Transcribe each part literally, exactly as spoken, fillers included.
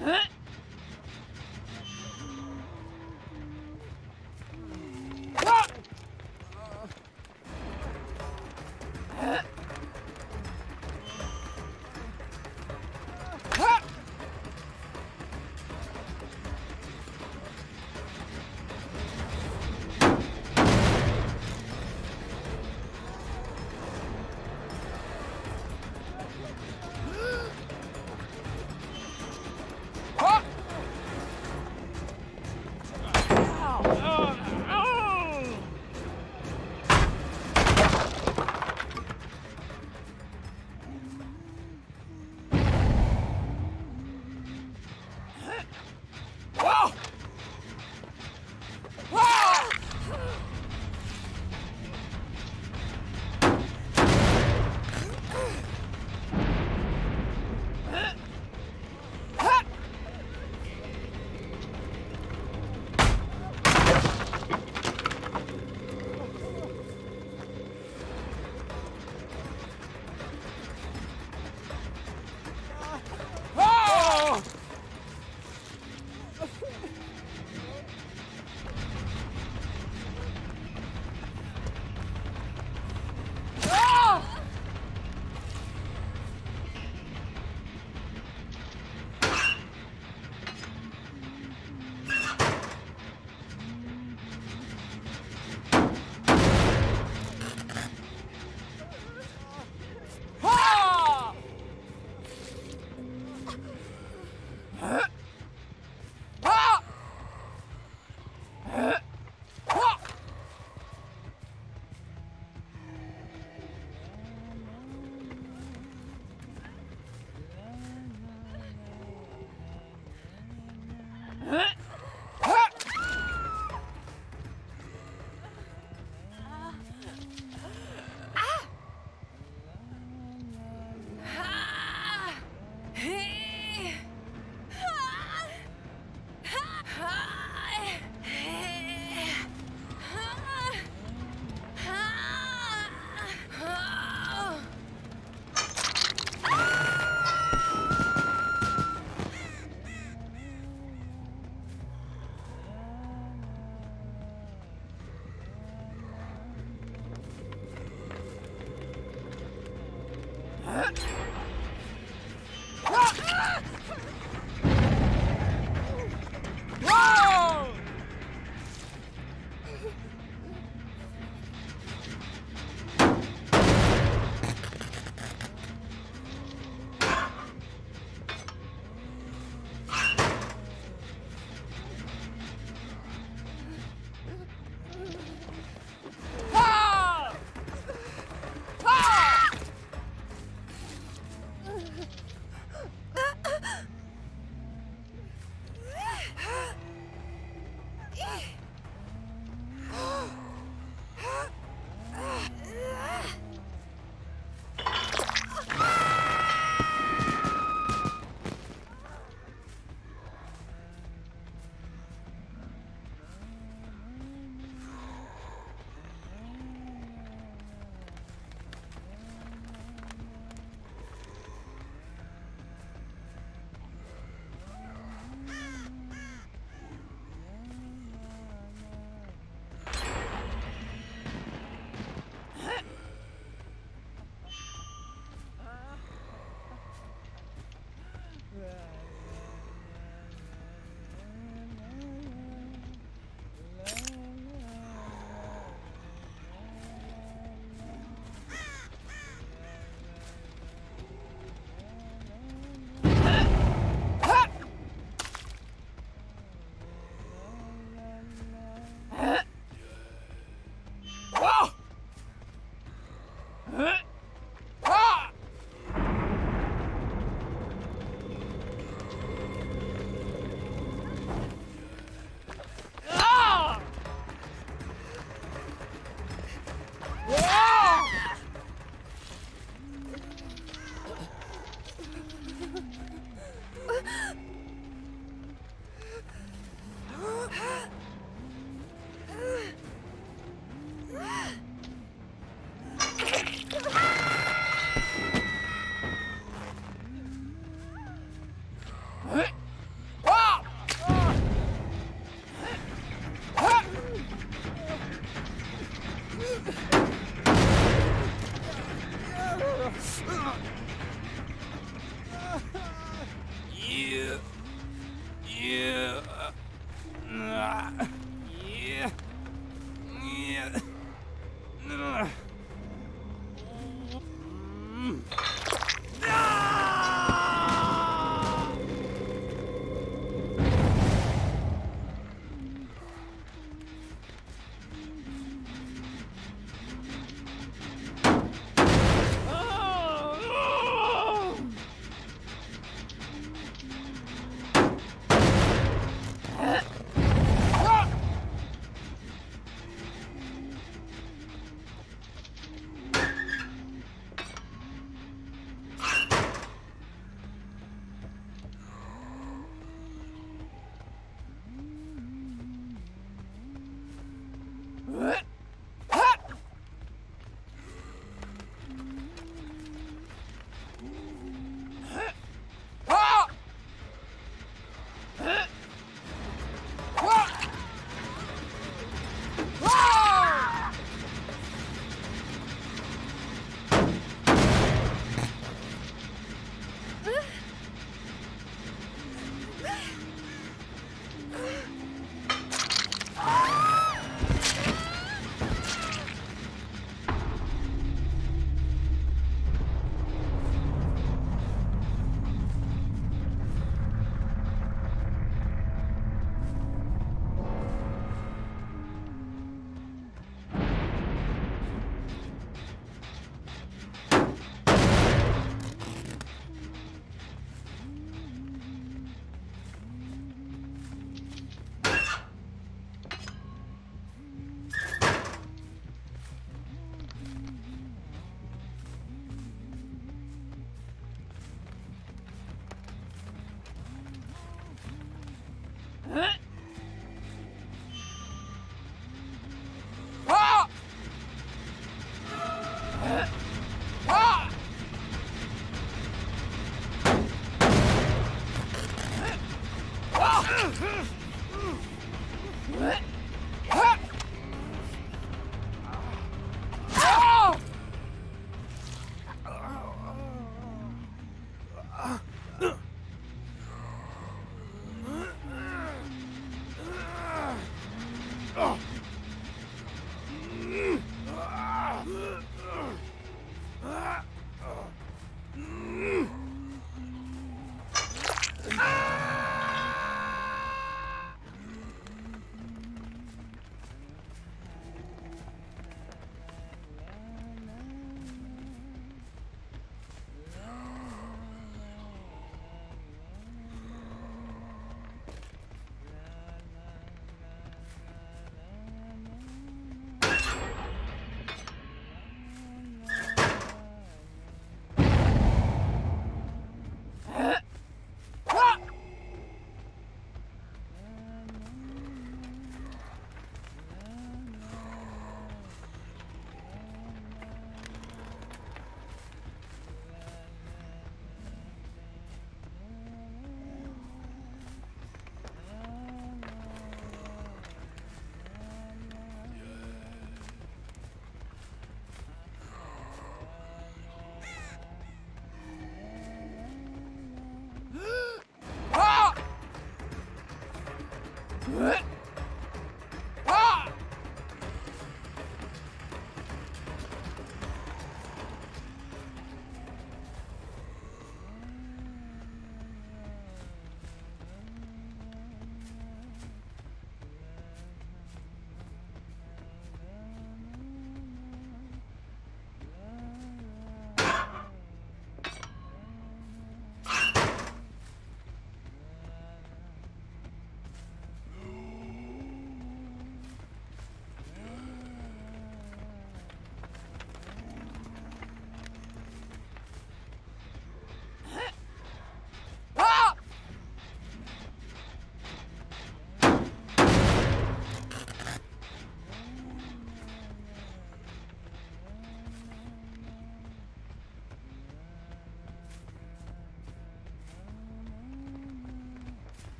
Huh?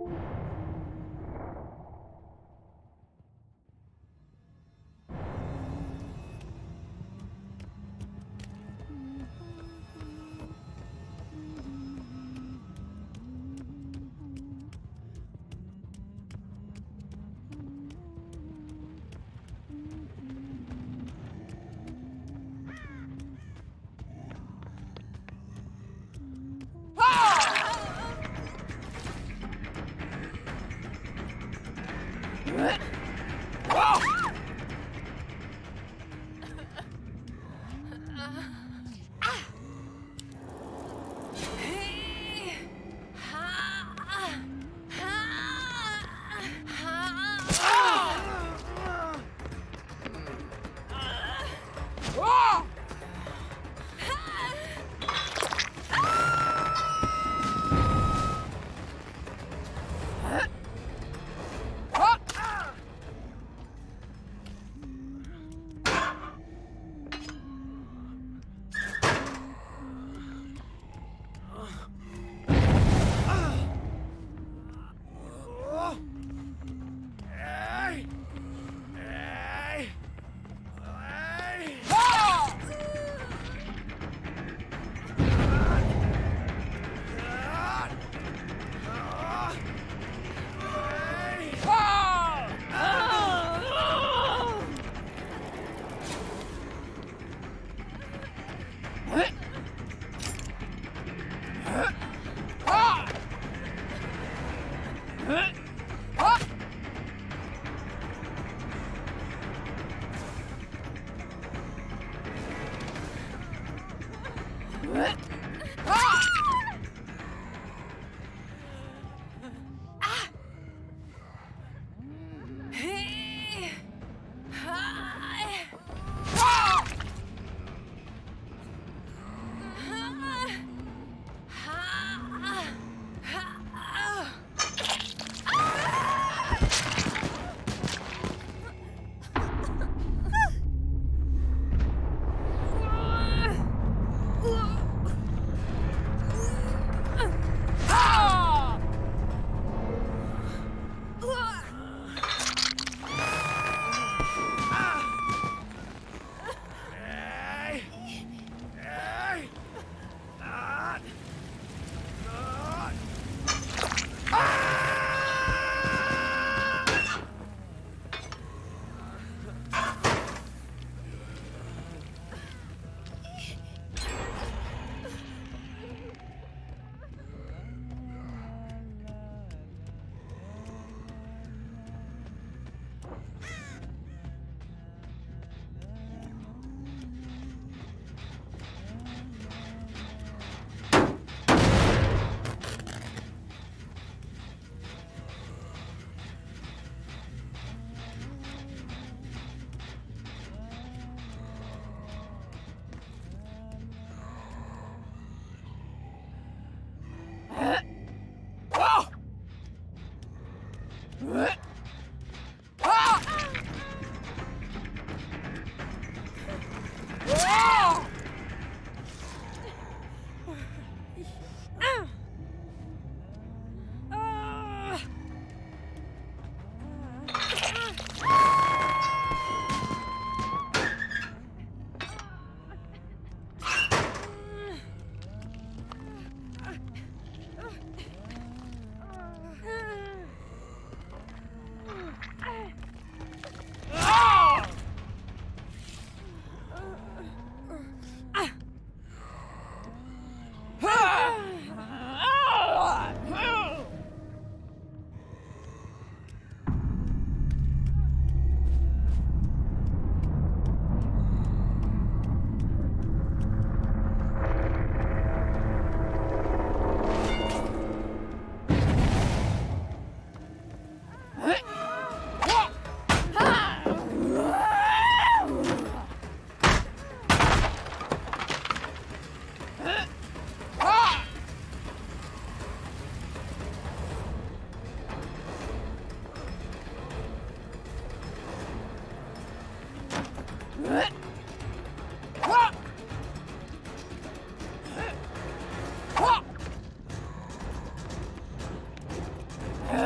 Ugh!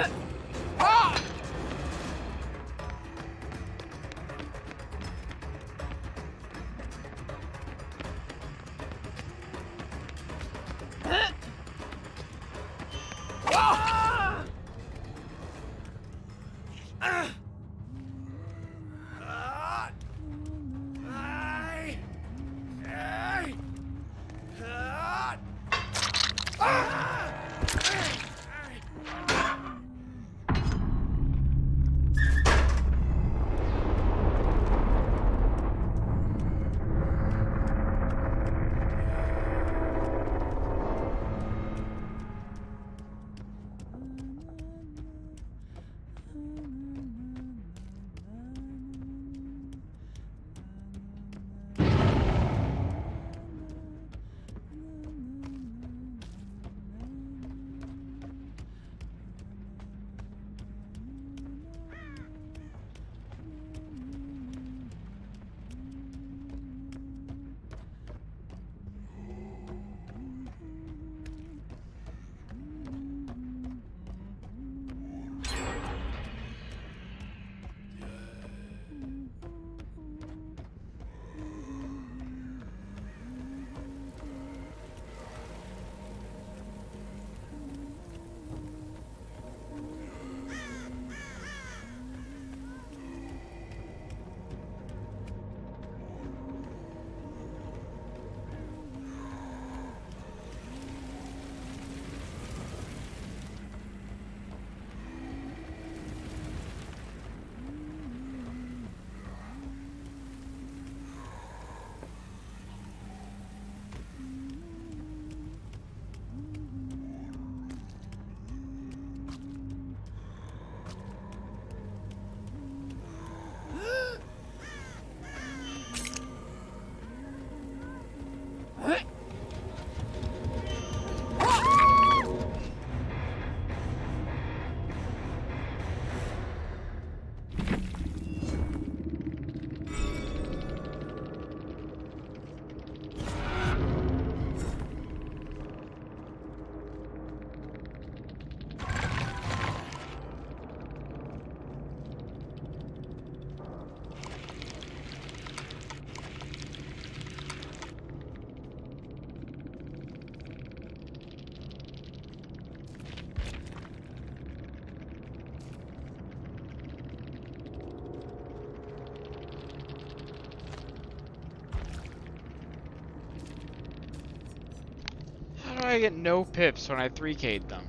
like I get no pips when I three K'd them.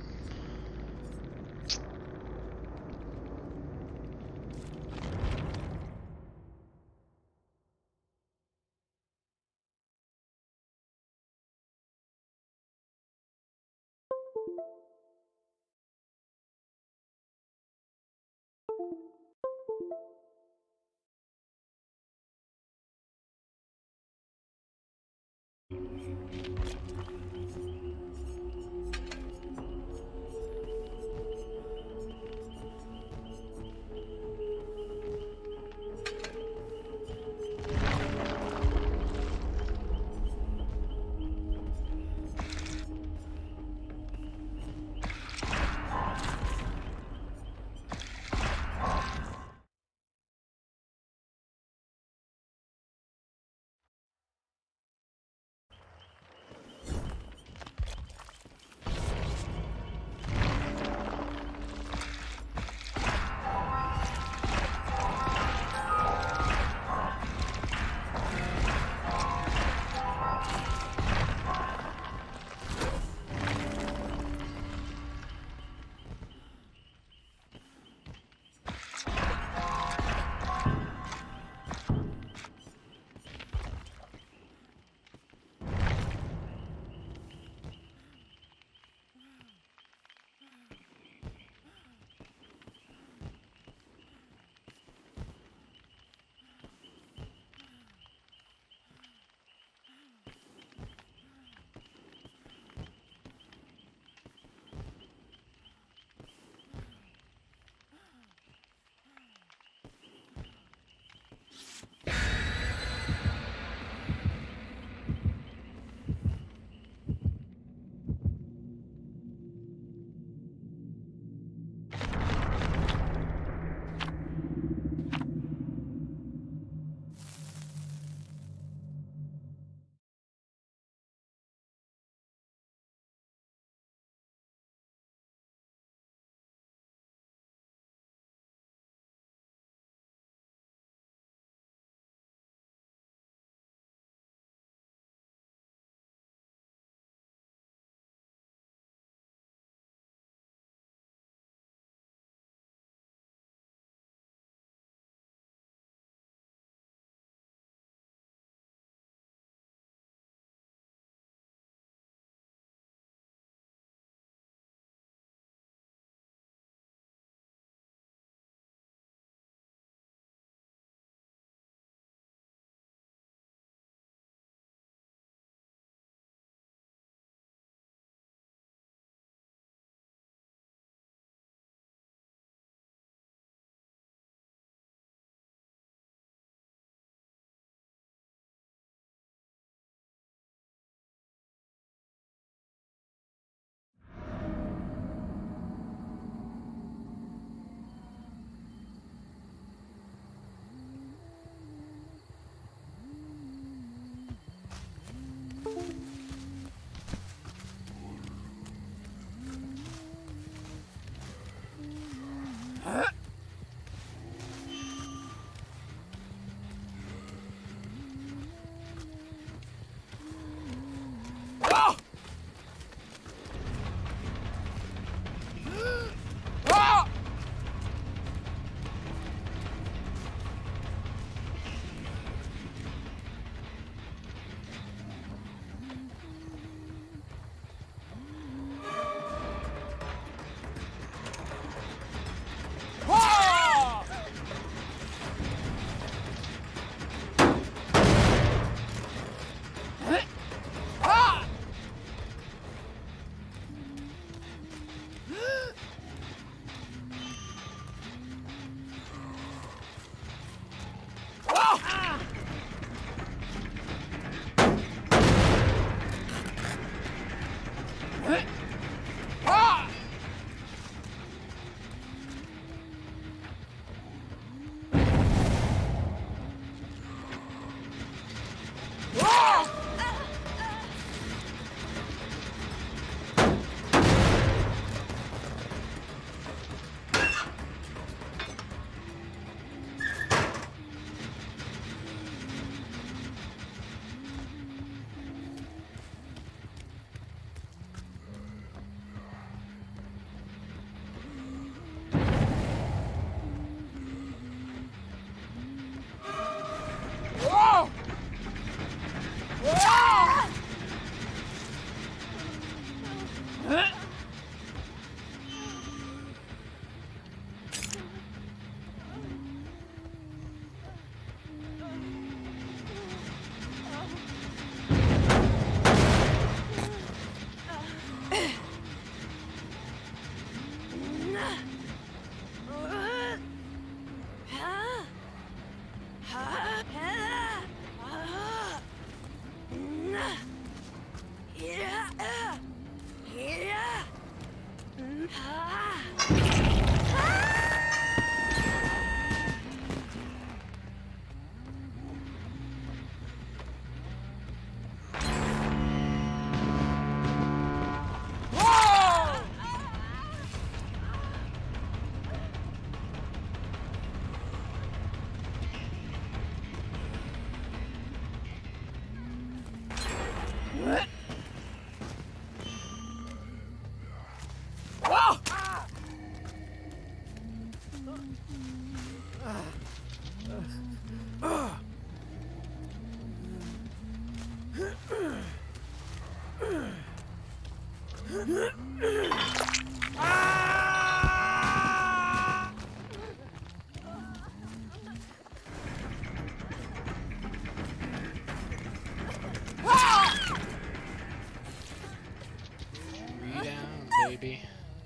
Three down, baby.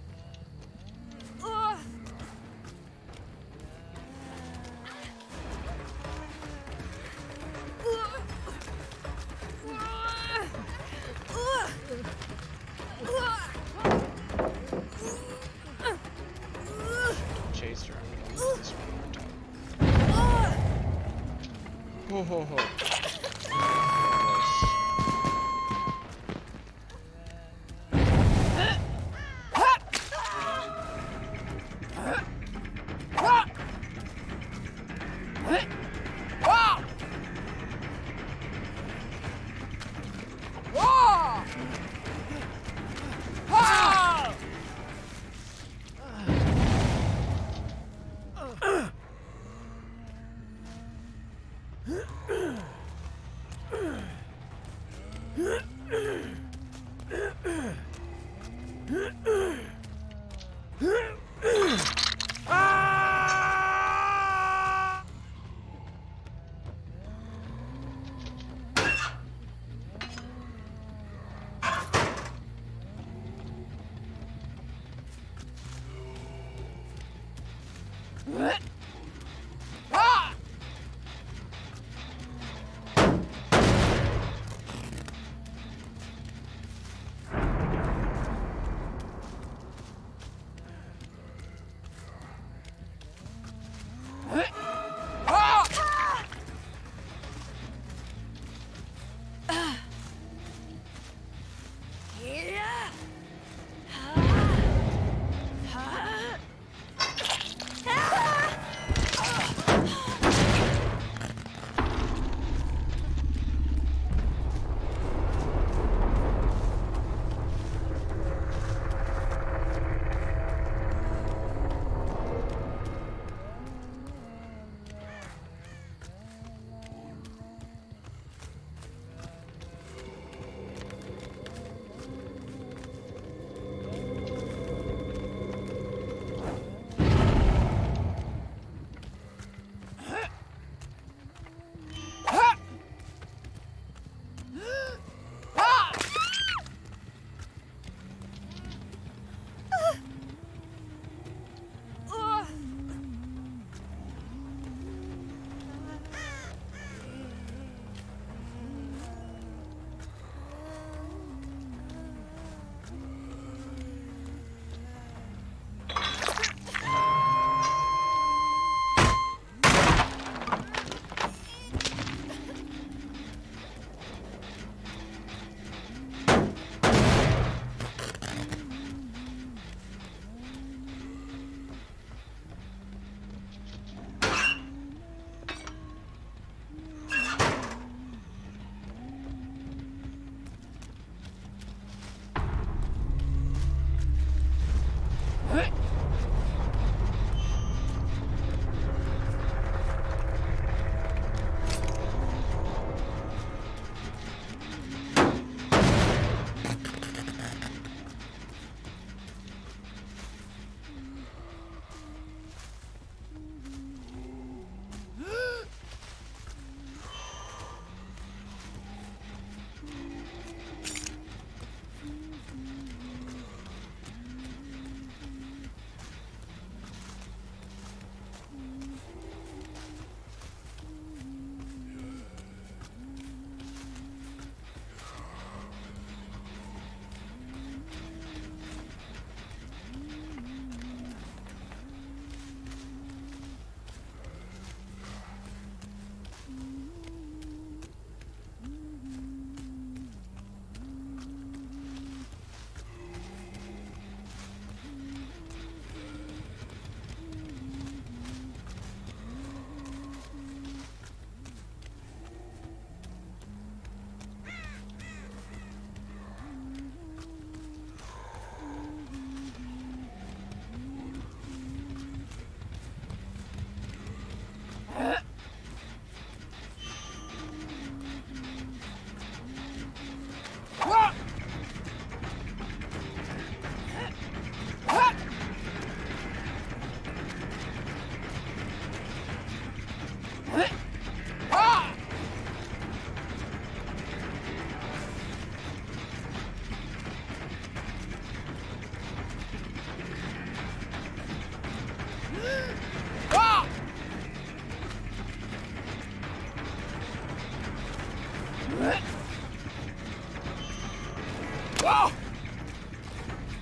Chased her. I'm gonna do this one more time. Ho ho ho.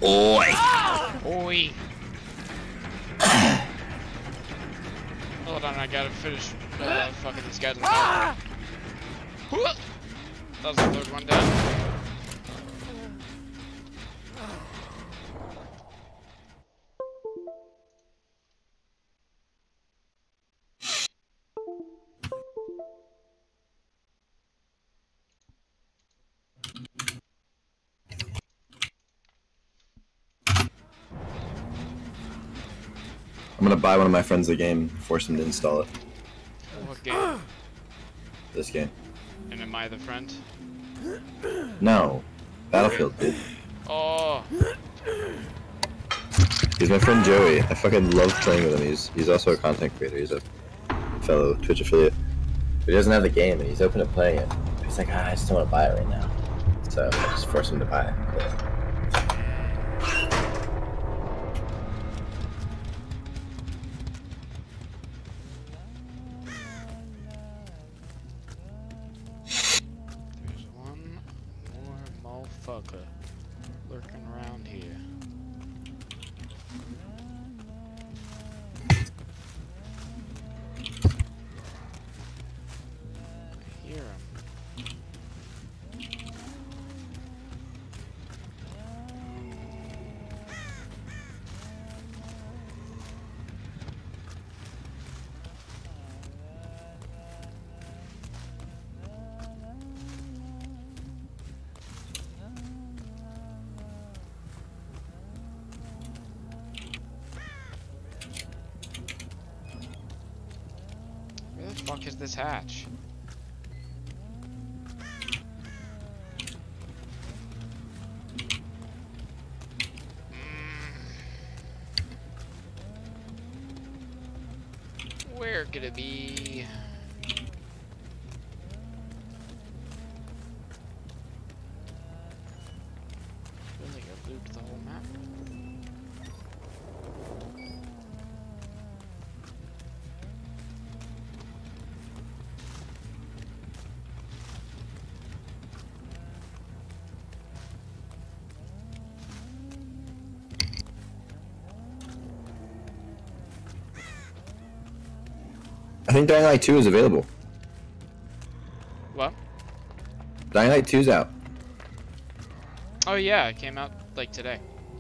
Oi! Oi! Hold on, I gotta finish uh, fucking this guy's mouth. That was the third one down. I'm gonna buy one of my friends the game, force him to install it. What game? This game. And am I the friend? No. Battlefield, dude. Oh. He's my friend Joey. I fucking love playing with him. He's he's also a content creator. He's a fellow Twitch affiliate. But he doesn't have the game, and he's open to playing it. He's like, ah, I just don't want to buy it right now. So I just force him to buy it. There's one more motherfucker lurking around here. I hear him. Where the fuck is this hatch? Where could it be? Feel like I've looped the whole map. I think Dying Light two is available. What? Dying Light two's out. Oh yeah, it came out like today.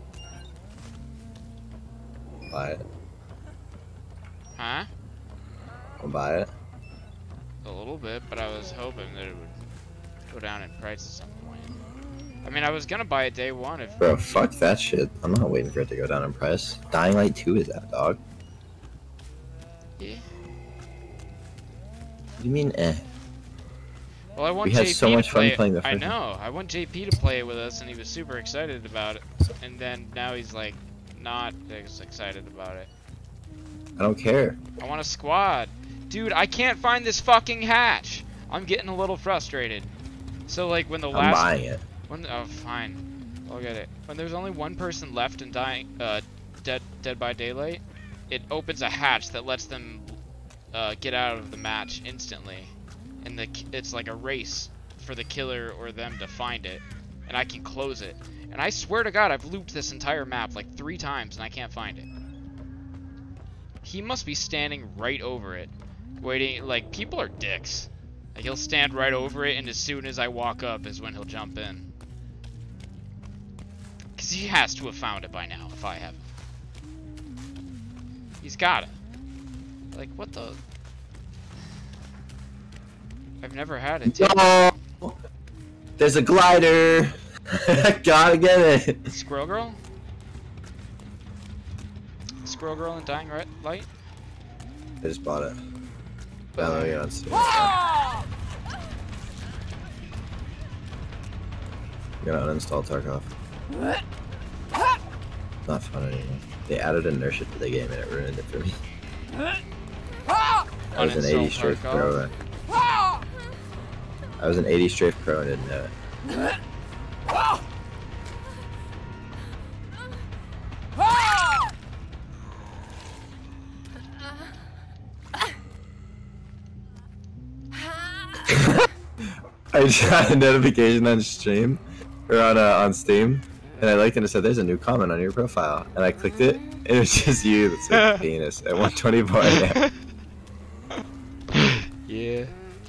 Buy it. Huh? I'll buy it. A little bit, but I was hoping that it would go down in price at some point. I mean, I was gonna buy it day one if. Bro, fuck that shit. I'm not waiting for it to go down in price. Dying Light two is out, dog. Yeah. What do you mean, eh? Well, I want We had J P so much to fun play it. playing the I first know. I want J P to play it with us, and he was super excited about it. And then now he's like, not as excited about it. I don't care. I want a squad, dude. I can't find this fucking hatch. I'm getting a little frustrated. So like when the I'm last. buying it. When oh fine, I'll get it. When there's only one person left in dying, uh, dead Dead by Daylight, it opens a hatch that lets them uh, get out of the match instantly, and the it's like a race for the killer or them to find it, and I can close it. And I swear to God, I've looped this entire map like three times and I can't find it. He must be standing right over it, waiting. Like people are dicks. Like he'll stand right over it, and as soon as I walk up is when he'll jump in. Cause he has to have found it by now if I haven't. He's gotta. Like, what the? I've never had it. No! There's a glider! Gotta get it! Squirrel Girl? Squirrel Girl and Dying Light? I just bought it. Downloading it on Steam. I'm gonna uninstall Tarkov. Not fun anymore. They added inertia to the game and it ruined it for me. I was an eighty strafe pro. I was an eighty strafe pro and didn't know it. I just got a notification on stream or on uh, on Steam And I looked and it said, "There's a new comment on your profile," and I clicked it, and it was just you that said "penis" at one twenty-four a m Yeah.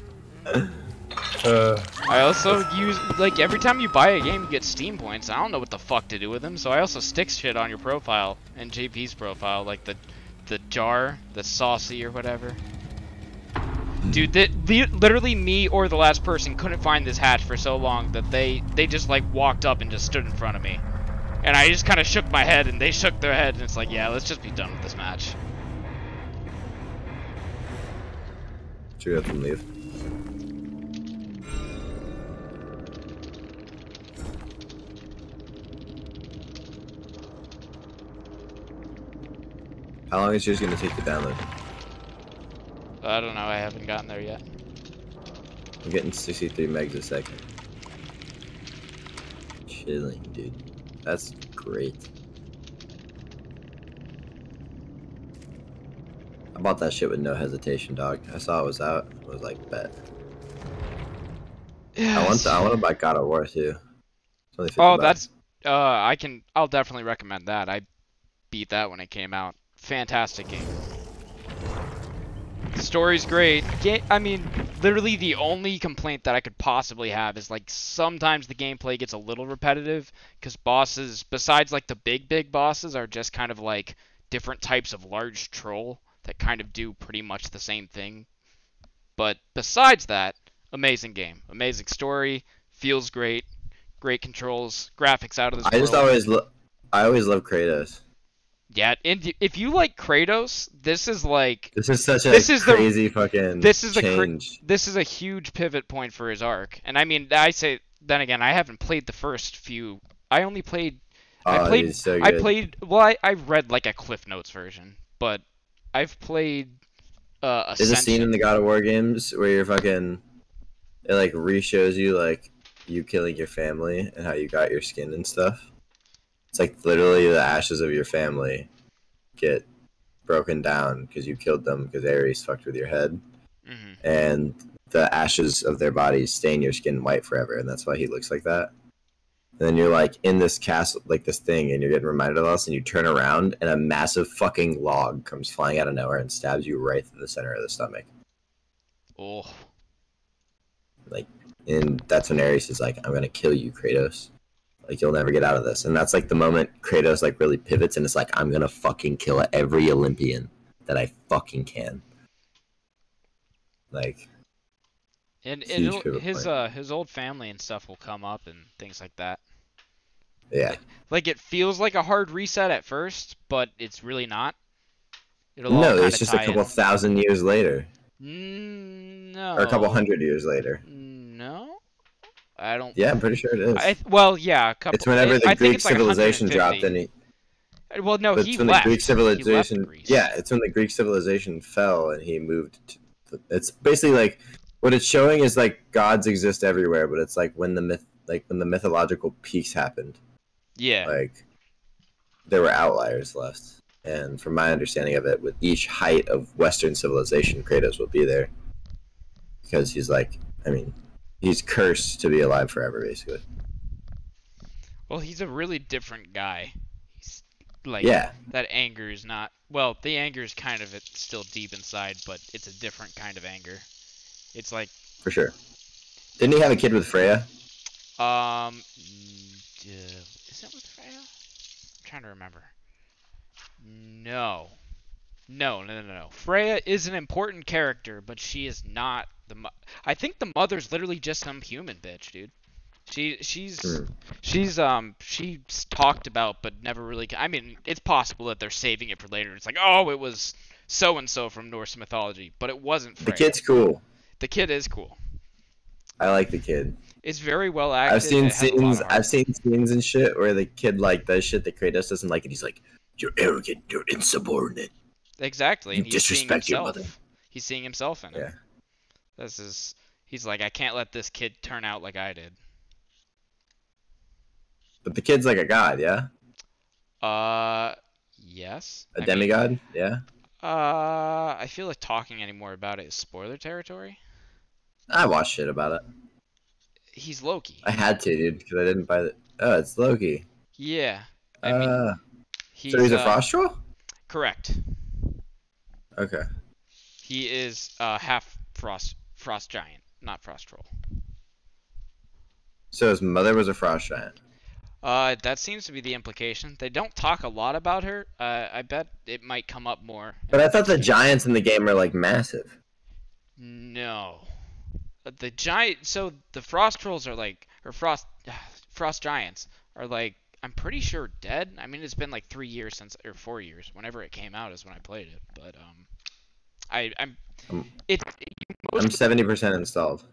Uh, I also use, like, every time you buy a game, you get Steam points. I don't know what the fuck to do with them, so I also stick shit on your profile and J P's profile, like the the jar, the saucy or whatever. Dude, that li literally me or the last person couldn't find this hatch for so long that they they just like walked up and just stood in front of me, and I just kind of shook my head, and they shook their head, and it's like, yeah, let's just be done with this match. Should we have them leave? How long is yours gonna take to download? I don't know, I haven't gotten there yet. I'm getting sixty-three megs a second. Chilling, dude. That's great. I bought that shit with no hesitation, dog. I saw it was out. I was like, bet. Yes. I want to. I want to buy God of War too. It's only fifty Oh, bucks. that's. Uh, I can. I'll definitely recommend that. I beat that when it came out. Fantastic game. The story's great. Ga I mean, literally the only complaint that I could possibly have is like sometimes the gameplay gets a little repetitive because bosses, besides like the big big bosses, are just kind of like different types of large troll that kind of do pretty much the same thing. But besides that, amazing game, amazing story, feels great, great controls, graphics out of this I world. just always lo I always love Kratos. Yeah, and if you like Kratos, this is like This is such a this is crazy the, fucking this is change. The this is a huge pivot point for his arc. And I mean, I say then again, I haven't played the first few. I only played I Oh, played dude, so I good. played well, I I read like a Cliff Notes version, but I've played uh There's a scene in Ascension. the God of War games where you're fucking it like re-shows you like you killing your family and how you got your skin and stuff. It's like literally the ashes of your family get broken down because you killed them because Ares fucked with your head, Mm-hmm. and the ashes of their bodies stain your skin white forever, and that's why he looks like that. And then you're like in this castle, like this thing, and you're getting reminded of us, and you turn around, and a massive fucking log comes flying out of nowhere and stabs you right through the center of the stomach. Oh. Like, and that's when Ares is like, "I'm gonna kill you, Kratos. Like, you'll never get out of this." And that's like the moment Kratos like really pivots and it's like, "I'm gonna fucking kill every Olympian that I fucking can." Like, And, and huge it'll- pivot his point. uh his old family and stuff will come up and things like that. Yeah, Like, like it feels like a hard reset at first, but it's really not. It'll all no, kind it's of just a tie couple in. thousand years later, Mm, no. or a couple hundred years later. No, I don't. Yeah, I'm pretty sure it is. I well, yeah, a couple. It's whenever the I think Greek it's like civilization one hundred fifty. dropped, and he. Well, no, But he it's when left. the Greek He left civilization. Greece. Yeah, it's when the Greek civilization fell, and he moved. To, it's basically like what it's showing is like gods exist everywhere, but it's like when the myth, like when the mythological peaks happened. Yeah. Like there were outliers left, and from my understanding of it, with each height of Western civilization, Kratos will be there because he's like, I mean, he's cursed to be alive forever, basically. Well, he's a really different guy. He's like Yeah, that anger is not. Well, the anger is kind of it's still deep inside, but it's a different kind of anger. It's like for sure. Didn't he have a kid with Freya? um, uh, is it with Freya? I'm trying to remember. No. No, no, no, no. Freya is an important character, but she is not the. Mo I think the mother's literally just some human bitch, dude. She, she's, Hmm. she's, um, she's talked about, but never really. I mean, it's possible that they're saving it for later. It's like, oh, it was so and so from Norse mythology, but it wasn't Freya. The kid's cool. The kid is cool. I like the kid. It's very well acted. I've seen it has a lot scenes. of heart. I've seen scenes and shit where the kid like does shit that Kratos doesn't like, and he's like, "You're arrogant. You're insubordinate. Exactly, You and he's seeing disrespect your himself. mother." He's seeing himself in it. Yeah. This is. He's like, I can't let this kid turn out like I did. But the kid's like a god, yeah? Uh, yes. A I demigod, mean, yeah? uh, I feel like talking anymore about it is spoiler territory. I watched shit about it. He's Loki. I had to, dude, because I didn't buy the... Oh, it's Loki. Yeah. I mean, Uh, so he's he's a uh frost troll? correct. Okay. He is uh half frost frost giant, not frost troll. So his mother was a frost giant. Uh, that seems to be the implication. They don't talk a lot about her. Uh, I bet it might come up more in But the I thought next the few giants in episodes. the game are like massive. No. Uh, The giant. So the frost trolls are like, or frost, frost giants are like. I'm pretty sure dead. I mean, it's been like three years since, or four years. Whenever it came out is when I played it. But um, I I'm I'm it. I'm Most seventy percent installed.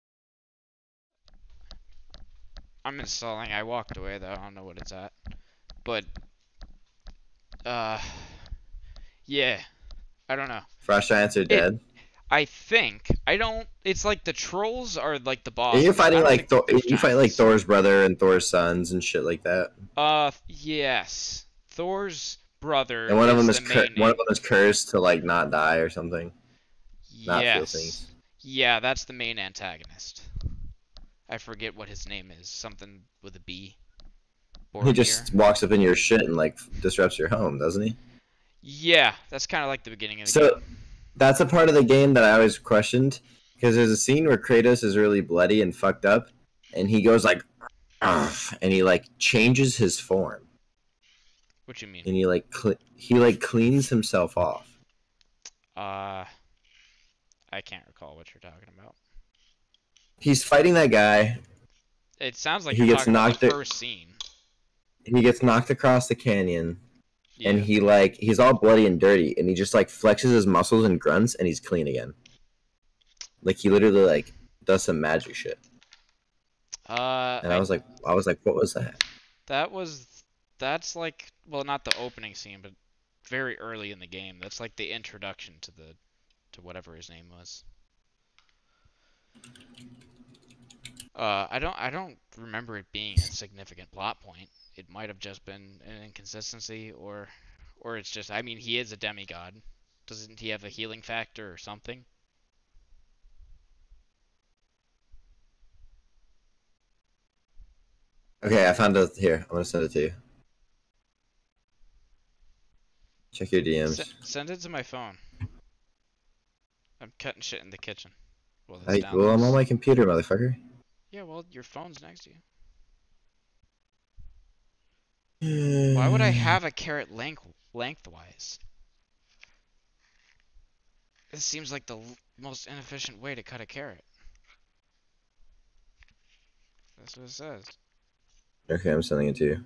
I'm installing. I walked away though. I don't know what it's at. But uh, yeah. I don't know. Frost giants are It dead. I think I don't. It's like the trolls are like the And you're bosses. I fighting don't like think Thor- there's you fight like giants. Thor's brother and Thor's sons and shit like that. Uh, yes. Thor's brother And one of them is is the cur- main one of name. them is cursed to like not die or something, not feel Yes. things. Yeah, that's the main antagonist. I forget what his name is. Something with a B. He Boromir. just walks up in your shit and like disrupts your home, doesn't he? Yeah, that's kind of like the beginning of the So game. that's a part of the game that I always questioned because there's a scene where Kratos is really bloody and fucked up, and he goes like, "Argh," and he like changes his form, What you mean? and he like cl- he like cleans himself off. Uh, I can't recall what you're talking about. He's fighting that guy. It sounds like He you're gets talking about the knocked. first scene. He gets knocked across the canyon, and Yeah. he like he's all bloody and dirty, and he just like flexes his muscles and grunts, and he's clean again. Like he literally like does some magic shit. Uh, And I I was like, I was like, what was that? That was that's like well not the opening scene but very early in the game. That's like the introduction to the to whatever his name was. Uh I don't I don't remember it being a significant plot point. It might have just been an inconsistency or or it's just I mean he is a demigod. Doesn't he have a healing factor or something? Okay, I found it here. I'm gonna send it to you. Check your S- D Ms. send it to my phone. I'm cutting shit in the kitchen while this I, well, I'm on downloads. my computer, motherfucker. Yeah, well, your phone's next to you. Why would I have a carrot length lengthwise? This seems like the most inefficient way to cut a carrot. That's what it says. Okay, I'm sending it to you.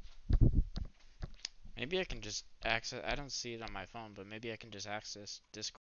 Maybe I can just access. I don't see it on my phone, but maybe I can just access Discord.